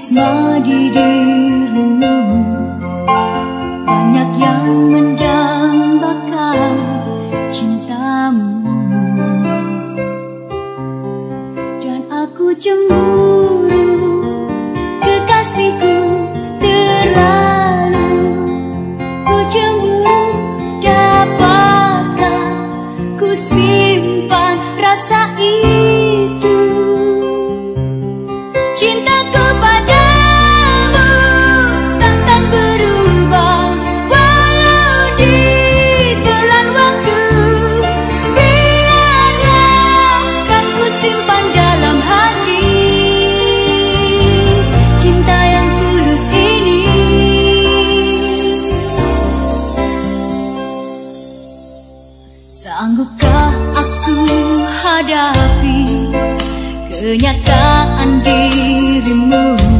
tresna di dirimu, banyak yang mendambakan cintamu, dan aku cemburu kekasihku terlalu. Ku cemburu, dapatkah ku simpan rasa itu? Cintaku padamu takkan berubah walau ditelan waktu. Biarlah kan ku simpan dalam hati cinta yang tulus ini. Sanggupkah aku hadapi kenyataan dirimu?